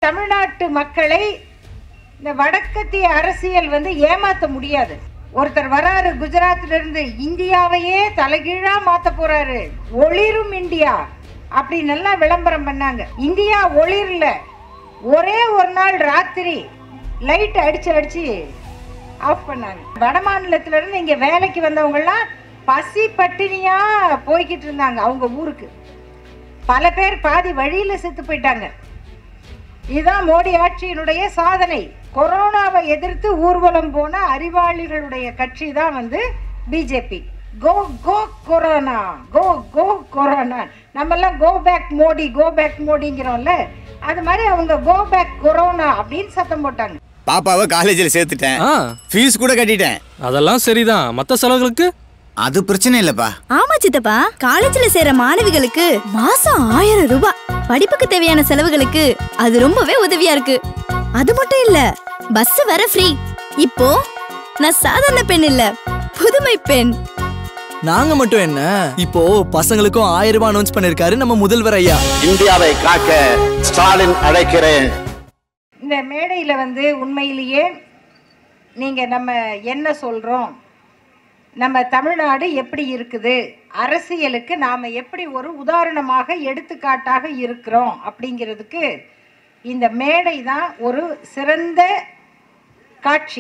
தமிழ்நாட்டு மக்களை இந்த வடக்கத்திய அரசியல் வந்து ஏமாத்த முடியாது. ஒருத்தர் வராரு குஜராத்ல இருந்து, இந்தியாவையே தலைகீழா மாத்த போறாரு, ஒளிரும் இந்தியா அப்படின்னு எல்லாம் விளம்பரம் பண்ணாங்க. இந்தியா ஒளிரல. ஒரே ஒரு நாள் ராத்திரி லைட் அடிச்சு ஆஃப் பண்ணாங்க. வட மாநிலத்துல இருந்து இங்க வேலைக்கு வந்தவங்க எல்லாம் பசி பட்டினியா போய்கிட்டு இருந்தாங்க அவங்க ஊருக்கு. பல பேர் பாதி வழியில செத்து போயிட்டாங்க. இதுதான் மோடி ஆட்சியினுடைய சாதனை. கொரோனாவை எதிர்த்து ஊர்வலம் போன அறிவாளிகளுடைய கட்சி தான் வந்து BJP. Go go corona, go go corona. நம்ம எல்லாம் go back Modi, go back மோடிங்கிறோம்ல, அது மாதிரி அவங்க கோ பேக் கொரோனா அப்படின்னு சத்தம் போட்டாங்க. பாப்பாவை காலேஜில் சேர்த்துட்டேன், ஃபீஸ் கூட கட்டிட்டேன். அதெல்லாம் சரிதான். மற்ற செலவுகளுக்கு அது பிரச்சனை இல்லப்பா. ஆமா சித்தப்பா, காலேஜ்ல சேர மாணவிகளுக்கு மாசம் 1000 ரூபாய், படிப்புக்கு தேவையான செலவுகளுக்கு அது ரொம்பவே உதவியா இருக்கு. அது மட்டும் இல்ல, பஸ் வர ஃப்ரீ. இப்போ நான் சாதாரண பெண் இல்ல, புதுமை பெண். நாங்க மட்டும் என்ன, இப்போ பசங்களுக்கும் 1000 ரூபாய் அனௌன்ஸ் பண்ணிருக்காரு நம்ம முதல்வர் ஐயா. இந்தியாவை காக்க ஸ்டாலின் அழைக்கிறேன். இந்த மேடையில வந்து உண்மையிலேயே நீங்க நம்ம என்ன சொல்றோம், நம்ம தமிழ்நாடு எப்படி இருக்குது, அரசியலுக்கு நாம் எப்படி ஒரு உதாரணமாக எடுத்துக்காட்டாக இருக்கிறோம் அப்படிங்கிறதுக்கு இந்த மேடை தான் ஒரு சிறந்த காட்சி.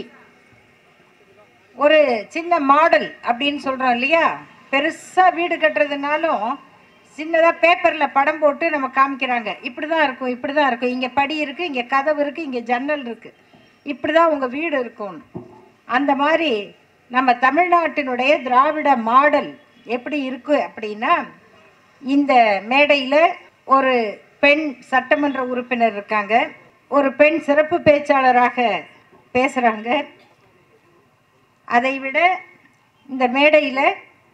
ஒரு சின்ன மாடல் அப்படின்னு சொல்கிறோம் இல்லையா. பெருசாக வீடு கட்டுறதுனாலும் சின்னதாக பேப்பரில் படம் போட்டு நம்ம காமிக்கிறாங்க. இப்படி தான் இருக்கும், இப்படி தான் இருக்கும், இங்கே படி இருக்குது, இங்கே கதவு இருக்குது, இங்கே ஜன்னல் இருக்குது, இப்படி தான் உங்கள் வீடு இருக்கும்னு. அந்த மாதிரி நம்ம தமிழ்நாட்டினுடைய திராவிட மாடல் எப்படி இருக்கு அப்படின்னா, இந்த மேடையில் ஒரு பெண் சட்டமன்ற உறுப்பினர் இருக்காங்க, ஒரு பெண் சிறப்பு பேச்சாளராக பேசுகிறாங்க. அதைவிட இந்த மேடையில்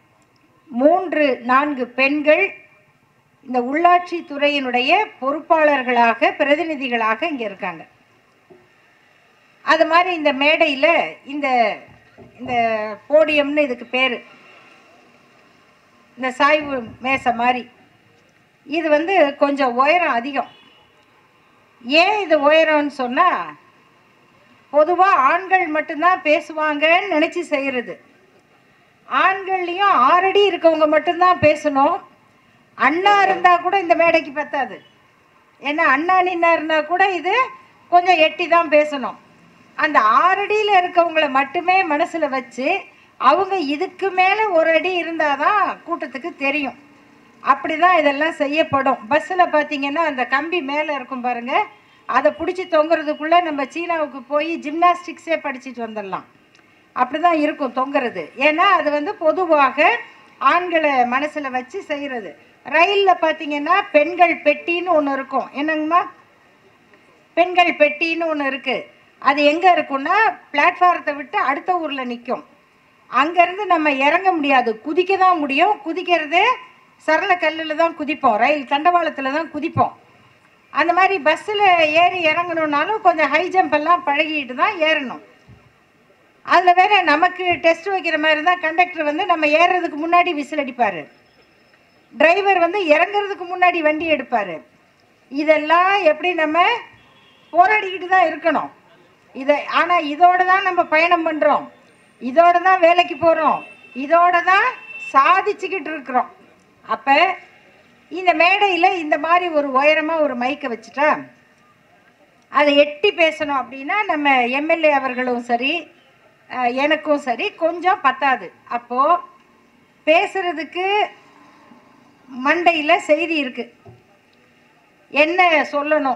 3-4 பெண்கள் இந்த உள்ளாட்சி துறையினுடைய பொறுப்பாளர்களாக பிரதிநிதிகளாக இங்கே இருக்காங்க. அது மாதிரி இந்த மேடையில் இந்த இந்த போடியம்னு இதுக்கு பேர், இந்த சாய்வு மேசை மாதிரி, இது வந்து கொஞ்சம் உயரம் அதிகம். ஏன் இது உயரம்னு சொன்னால், பொதுவாக ஆண்கள் மட்டும்தான் பேசுவாங்கன்னு நினச்சி செய்கிறது. ஆண்கள்லேயும் 6 அடி இருக்கவங்க மட்டும்தான் பேசணும். அண்ணா இருந்தால் கூட இந்த மேடைக்கு பத்தாது. ஏன்னா அண்ணா நின்னா இருந்தால் கூட இது கொஞ்சம் எட்டி தான் பேசணும். அந்த 6 அடியில் இருக்கவங்கள மட்டுமே மனசில் வச்சு அவங்க இதுக்கு மேலே 1 அடி இருந்தால் தான் கூட்டத்துக்கு தெரியும். அப்படி தான் இதெல்லாம் செய்யப்படும். பஸ்ஸில் பார்த்தீங்கன்னா அந்த கம்பி மேலே இருக்கும் பாருங்கள், அதை பிடிச்சி தொங்குறதுக்குள்ளே நம்ம சீனாவுக்கு போய் ஜிம்னாஸ்டிக்ஸே படிச்சுட்டு வந்துடலாம். அப்படி தான் இருக்கும் தொங்குறது. ஏன்னா அது வந்து பொதுவாக ஆண்களை மனசில் வச்சு செய்கிறது. ரயிலில் பார்த்தீங்கன்னா பெண்கள் பெட்டின்னு ஒன்று இருக்கும். என்னங்கம்மா, பெண்கள் பெட்டின்னு ஒன்று இருக்குது. அது எங்கே இருக்குன்னா பிளாட்ஃபாரத்தை விட்டு அடுத்த ஊரில் நிற்கும். அங்கேருந்து நம்ம இறங்க முடியாது, குதிக்க தான் முடியும். குதிக்கிறது சரள கல்லில் தான் குதிப்போம், ரயில் தண்டவாளத்தில் தான் குதிப்போம். அந்த மாதிரி பஸ்ஸில் ஏறி இறங்கணுன்னாலும் கொஞ்சம் ஹை ஜம்ப் எல்லாம் பழகிட்டு தான் ஏறணும். அதில் வேறு நமக்கு டெஸ்ட் வைக்கிற மாதிரி தான் கண்டக்டர் வந்து நம்ம ஏறுறதுக்கு முன்னாடி விசில் அடிப்பார், டிரைவர் வந்து இறங்குறதுக்கு முன்னாடி வண்டி எடுப்பார். இதெல்லாம் எப்படி நம்ம போராடிக்கிட்டு தான் இருக்கணும். ஆனால் இதோடு தான் நம்ம பயணம் பண்ணுறோம், இதோடு தான் வேலைக்கு போகிறோம், இதோடு தான் சாதிச்சுக்கிட்டு இருக்கிறோம். அப்போ இந்த மேடையில் இந்த மாதிரி ஒரு உயரமாக ஒரு மைக்கை வச்சுட்டா அதை எட்டி பேசணும் அப்படின்னா நம்ம எம்எல்ஏ அவர்களும் சரி எனக்கும் சரி கொஞ்சம் பத்தாது. அப்போது பேசுகிறதுக்கு மண்டையில் செய்தி இருக்குது, என்ன சொல்லணும்,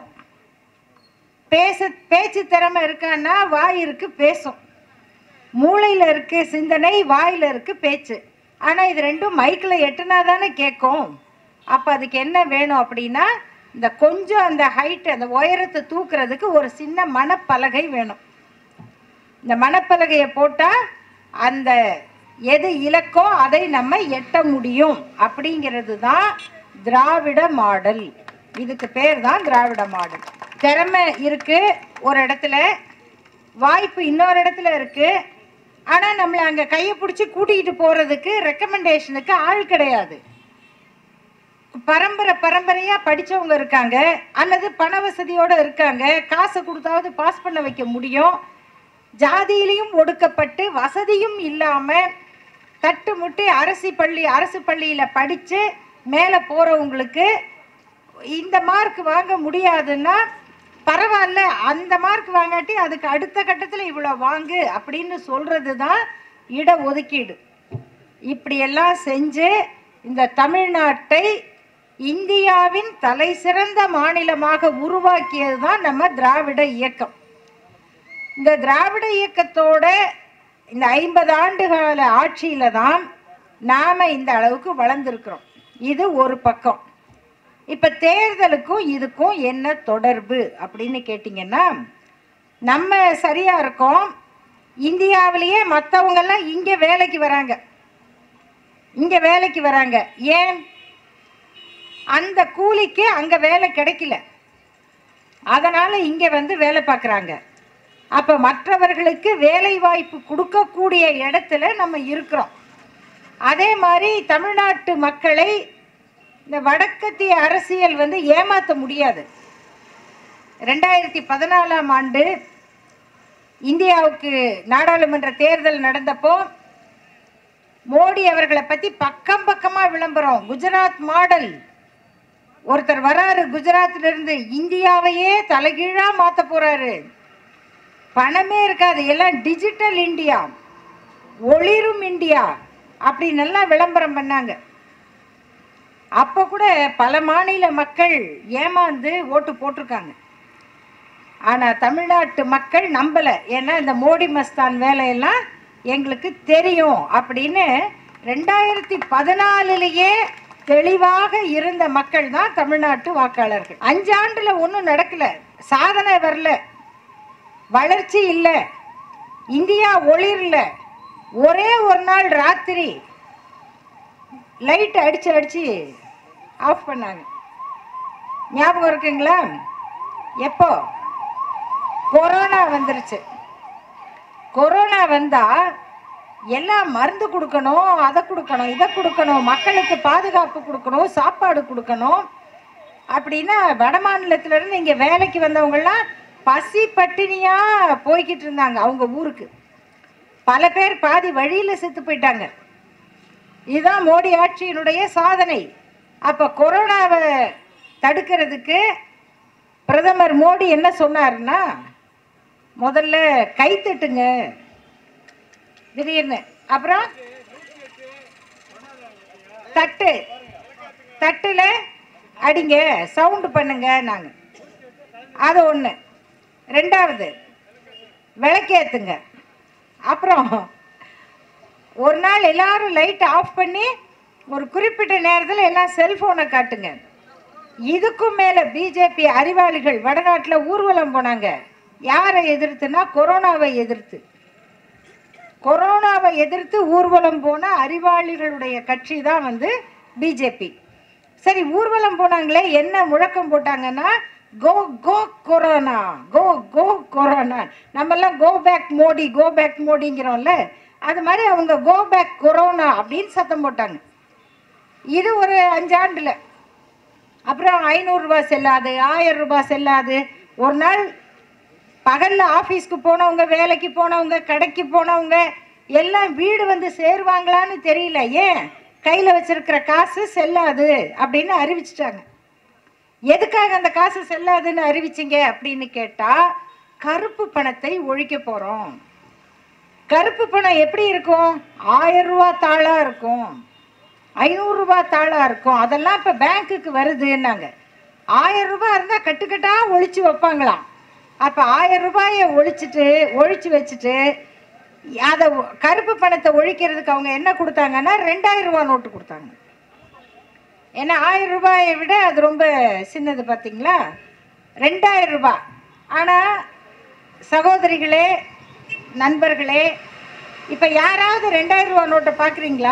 பேச்சு திறமை இருக்கான்னா வாய் இருக்கு பேசும், மூளையில் இருக்கு சிந்தனை, வாயில் இருக்கு பேச்சு. ஆனால் இது ரெண்டும் மைக்கில் எட்டுனா தானே கேட்கும். அப்போ அதுக்கு என்ன வேணும் அப்படின்னா, இந்த கொஞ்சம் அந்த ஹைட்டு அந்த உயரத்தை தூக்குறதுக்கு ஒரு சின்ன மணப்பலகை வேணும். இந்த மணப்பலகையை போட்டால் அந்த எது இலக்கோ அதை நம்ம எட்ட முடியும். அப்படிங்கிறது தான் திராவிட மாடல். இதுக்கு பேர் தான் திராவிட மாடல். திறமை இருக்குது ஒரு இடத்துல, வாய்ப்பு இன்னொரு இடத்துல இருக்குது. ஆனால் நம்மளை அங்கே கையை பிடிச்சி கூட்டிகிட்டு போகிறதுக்கு ரெக்கமெண்டேஷனுக்கு ஆள் கிடையாது. பரம்பரையாக படித்தவங்க இருக்காங்க, அல்லது பண வசதியோடு இருக்காங்க, காசை கொடுத்தாவது பாஸ் பண்ண வைக்க முடியும். ஜாதியிலையும் ஒடுக்கப்பட்டு வசதியும் இல்லாமல் தட்டு முட்டி அரசு பள்ளியில் படித்து மேலே போகிறவங்களுக்கு இந்த மார்க் வாங்க முடியாதுன்னா பரவாயில்ல, அந்த மார்க் வாங்காட்டி அதுக்கு அடுத்த கட்டத்தில் இவ்வளோ வாங்கு அப்படின்னு சொல்கிறது தான் இட ஒதுக்கீடு. இப்படியெல்லாம் செஞ்சு இந்த தமிழ்நாட்டை இந்தியாவின் தலை சிறந்த மாநிலமாக உருவாக்கியது தான் நம்ம திராவிட இயக்கம். இந்த திராவிட இயக்கத்தோட இந்த 50 ஆண்டுகால ஆட்சியில் தான் நாம் இந்த அளவுக்கு வளர்ந்துருக்கிறோம். இது ஒரு பக்கம். இப்போ தேர்தலுக்கும் இதுக்கும் என்ன தொடர்பு அப்படின்னு கேட்டிங்கன்னா, நம்ம சரியாக இருக்கோம், இந்தியாவிலேயே மற்றவங்கெல்லாம் இங்கே வேலைக்கு வராங்க. ஏன்? அந்த கூலிக்கு அங்கே வேலை கிடைக்கல, அதனால் இங்கே வந்து வேலை பார்க்குறாங்க. அப்போ மற்றவர்களுக்கு வேலை வாய்ப்பு கொடுக்கக்கூடிய இடத்துல நம்ம இருக்கிறோம். அதே மாதிரி தமிழ்நாட்டு மக்களை இந்த வடக்கத்திய அரசியல் வந்து ஏமாற்ற முடியாது. 2014ஆம் ஆண்டு இந்தியாவுக்கு நாடாளுமன்ற தேர்தல் நடந்தப்போ மோடி அவர்களை பற்றி பக்கமாக விளம்பரம். குஜராத் மாடல், ஒருத்தர் வராரு குஜராத்திலிருந்து, இந்தியாவையே தலைகீழாக மாற்ற போகிறாரு, பணமே இருக்காது, எல்லாம் டிஜிட்டல் இந்தியா, ஒளிரும் இந்தியா அப்படின்னு எல்லாம் விளம்பரம் பண்ணாங்க. அப்போ கூட பல மாநில மக்கள் ஏமாந்து ஓட்டு போட்டிருக்காங்க. ஆனால் தமிழ்நாட்டு மக்கள் நம்பலை. ஏன்னா இந்த மோடி மஸ்தான் வேலையெல்லாம் எங்களுக்கு தெரியும் அப்படின்னு 2014லேயே தெளிவாக இருந்த மக்கள் தான் தமிழ்நாட்டு வாக்காளர்கள். 5 ஆண்டுல ஒன்றும் நடக்கலை, சாதனை வரல, வளர்ச்சி இல்லை, இந்தியா ஒளிரல. ஒரே ஒரு நாள் ராத்திரி லைட் அடிச்சு ஆஃப் பண்ணாங்க. ஞாபகம் இருக்குங்களா? எப்போ? கொரோனா வந்துருச்சு. கொரோனா வந்தால் எல்லாம் மருந்து கொடுக்கணும், அதை கொடுக்கணும், இதை கொடுக்கணும், மக்களுக்கு பாதுகாப்பு கொடுக்கணும், சாப்பாடு கொடுக்கணும் அப்படின்னா வட மாநிலத்திலேருந்து இங்கே வேலைக்கு வந்தவங்கெல்லாம் பசி பட்டினியாக போய்கிட்டு இருந்தாங்க அவங்க ஊருக்கு. பல பேர் பாதி வழியில் செத்து போயிட்டாங்க. இதுதான் மோடி ஆட்சியினுடைய சாதனை. அப்போ கொரோனாவை தடுக்கிறதுக்கு பிரதமர் மோடி என்ன சொன்னார்னா, முதல்ல கைத்தட்டுங்க திடீர்னு, அப்புறம் தட்டுல அடிங்க, சவுண்டு பண்ணுங்க நாங்கள். அது ஒன்று. 2வது விளக்கேற்றுங்க. அப்புறம் ஒரு நாள் எல்லாரும் லைட் ஆஃப் பண்ணி ஒரு குறிப்பிட்ட நேரத்தில் எல்லாம் செல்ஃபோனை காட்டுங்க. இதுக்கும் மேலே பிஜேபி அறிவாளிகள் வடநாட்டில் ஊர்வலம் போனாங்க. யாரை எதிர்த்துனா கொரோனாவை எதிர்த்து ஊர்வலம் போன அறிவாளிகளுடைய கட்சி தான் வந்து பிஜேபி. சரி, ஊர்வலம் போனாங்களே, என்ன முழக்கம் போட்டாங்கன்னா, கோ go corona, go go corona. நம்மெல்லாம் கோ பேக் மோடிங்கிறோம்ல, அது மாதிரி அவங்க கோ பேக் கொரோனா அப்படின்னு சத்தம் போட்டாங்க. இது ஒரு 5 ஆண்டுல. அப்புறம் 500 ரூபாய் செல்லாது, 1000 ரூபாய் செல்லாது. ஒரு நாள் பகலில் ஆஃபீஸ்க்கு போனவங்க, வேலைக்கு போனவங்க, கடைக்கு போனவங்க எல்லாம் வீடு வந்து சேருவாங்களான்னு தெரியல. ஏன்? கையில் வச்சிருக்கிற காசு செல்லாது அப்படின்னு அறிவிச்சிட்டாங்க. எதுக்காக அந்த காசு செல்லாதுன்னு அறிவிச்சிங்க அப்படின்னு கேட்டால், கருப்பு பணத்தை ஒழிக்க போகிறோம். கருப்பு பணம் எப்படி இருக்கும்? 1000 ரூபா தாளாக இருக்கும், 500 ரூபாய் தாளாக இருக்கும். அதெல்லாம் இப்போ பேங்க்குக்கு வருதுன்னாங்க. 1000 ரூபாய் இருந்தால் கட்டுக்கட்டாக ஒழிச்சு வைப்பாங்களாம். அப்போ 1000 ரூபாயை ஒழிச்சு வச்சுட்டு அதை கருப்பு பணத்தை ஒழிக்கிறதுக்கு அவங்க என்ன கொடுத்தாங்கன்னா 2000 ரூபாய் நோட்டு கொடுத்தாங்க. ஏன்னா 1000 ரூபாயை விட அது ரொம்ப சின்னது பார்த்தீங்களா, 2000 ரூபாய். ஆனால் சகோதரிகளே, நண்பர்களே, இப்போ யாராவது 2000 ரூபாய் நோட்டை பார்க்குறீங்களா?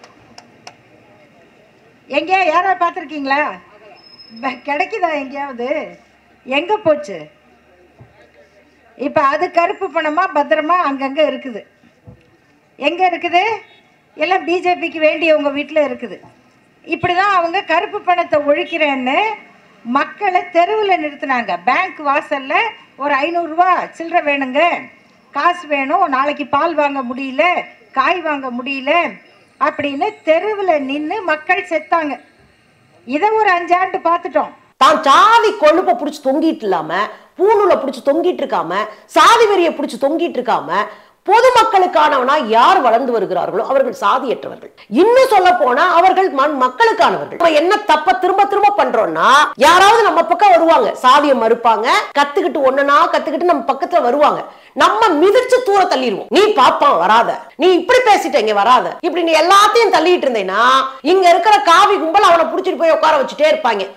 எங்கேயா யாராவது பார்த்துருக்கீங்களா? கிடைக்குதா எங்கேயாவது? எங்கே போச்சு? இப்போ அது கருப்பு பணமாக பத்திரமா அங்கங்கே இருக்குது. எங்கே இருக்குது? எல்லாம் பிஜேபிக்கு வேண்டியவங்க வீட்டில் இருக்குது. இப்படிதான் அவங்க கருப்பு பணத்தை ஒழிக்கிறேன்னு மக்களை தெருவில் நிறுத்தினாங்க. பேங்க் வாசல்ல ஒரு 500 ரூபா சில்லறை வேணுங்க, காசு வேணும், நாளைக்கு பால் வாங்க முடியல, காய் வாங்க முடியல அப்படின்னு தெருவில் நின்று மக்கள் செத்தாங்க. இதை ஒரு 5 ஆண்டு பார்த்துட்டோம். தான் சாதி கொழுப்பை பிடிச்சி தொங்கிட்டு இல்லாம, பூணூலை பிடிச்சி தொங்கிட்டு இருக்காம, சாதி வெறியை பிடிச்சி தொங்கிட்டு இருக்காம, பொதுமக்களுக்கானவனா யார் வளர்ந்து வருகிறார்களோ அவர்கள் சாதியற்றவர்கள். இன்னும் சொல்ல போனா அவர்கள் மக்களுக்கானவர்கள். நம்ம என்ன தப்ப திரும்ப திரும்ப பண்றோம்னா, யாராவது நம்ம பக்கம் வருவாங்க, சாதியை மறுப்பாங்க, கத்துக்கிட்டு ஒண்ணுனா கத்துக்கிட்டு நம்ம பக்கத்துல வருவாங்க, நம்ம மிதிச்சு தூர தள்ளிடுவோம். நீ பாப்பான் வராத, நீ இப்படி பேசிட்ட இங்க வராத, இப்படி நீ எல்லாத்தையும் தள்ளிட்டு இருந்தேன்னா இங்க இருக்கிற காவி கும்பல் அவனை புடிச்சிட்டு போய் உட்கார வச்சுட்டே இருப்பாங்க.